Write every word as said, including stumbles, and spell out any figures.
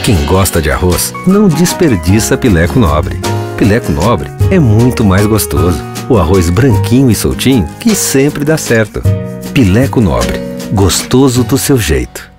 Quem gosta de arroz não desperdiça Pileco Nobre. Pileco Nobre é muito mais gostoso. O arroz branquinho e soltinho que sempre dá certo. Pileco Nobre, gostoso do seu jeito.